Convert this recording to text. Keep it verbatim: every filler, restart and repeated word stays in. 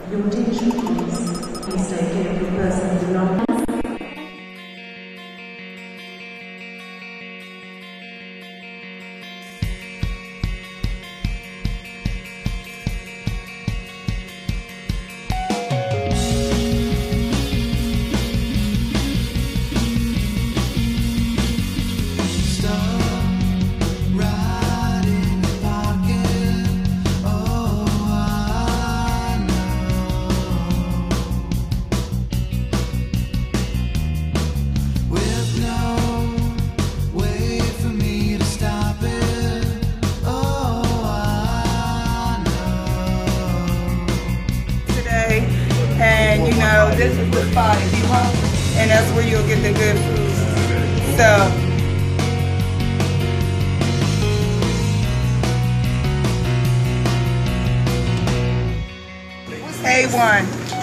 Your attention please. Please take care of your personal belongings. And you know, this is the spot if you hungry, and that's where you'll get the good food. So A one.